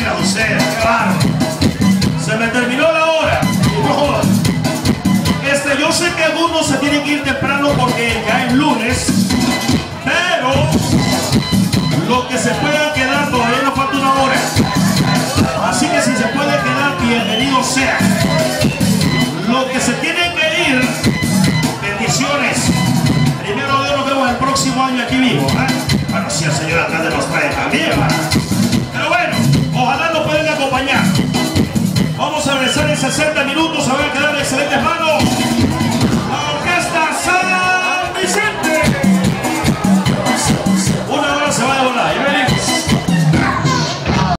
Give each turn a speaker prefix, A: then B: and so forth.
A: Oiga usted, claro. Se me terminó la hora. Yo sé que algunos se tienen que ir temprano porque ya es lunes, pero los que se puedan quedar todavía nos falta una hora. Así que si se puede quedar, bienvenido sea. Los que se tienen que ir, bendiciones. Primero Dios, nos vemos el próximo año aquí mismo. Bueno, si el Señor alcalde nos trae también. Pero bueno, ojalá nos puedan acompañar. Vamos a regresar en 60 minutos. Se van a quedar en excelentes manos.